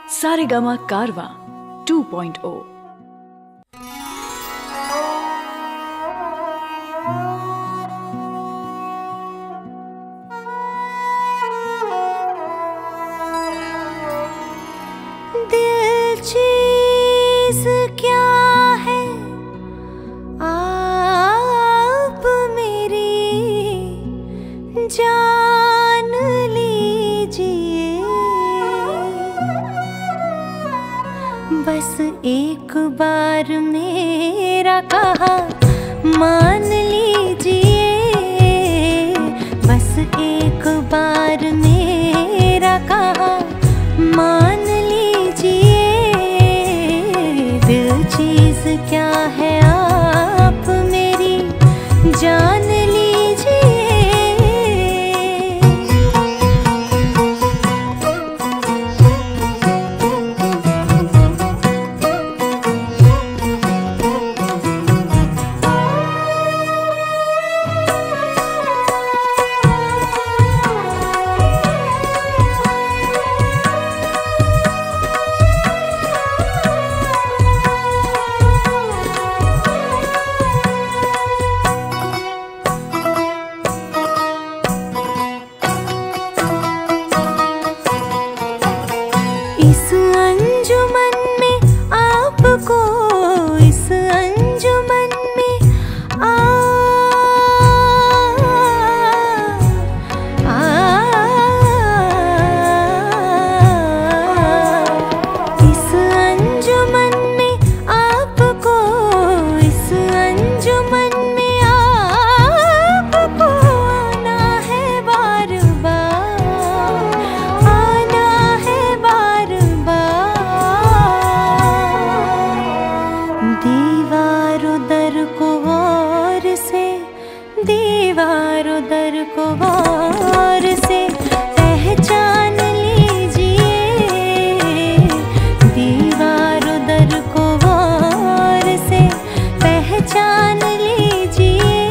सारेगामा कारवा 2.0। दिल चीज़ क्या है आप मेरी जान लीजिए, बस एक बार मेरा कहा मान लीजिए, बस एक बार मेरा कहा मान लीजिए। दिल चीज़ क्या है आप मेरी जान लीजिए। इस अंजुमन में आपको, इस अंजुमन में इस अंजुमन में आपको, इस अंजुमन में आपको आना है बार बार, आना है बार दीवार उधर को और से, दीवार उधर को और से पहचान लीजिए, दीवार उधर को और से पहचान लीजिए।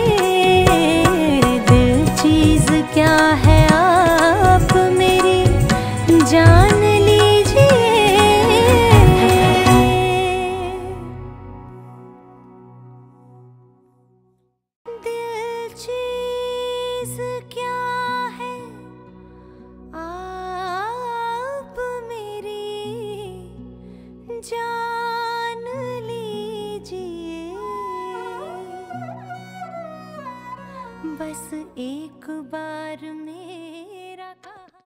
दिल चीज़ क्या है आप मेरी जान लीजिए। दिल चीज़ क्या है आप मेरी जान लीजिए, बस एक बार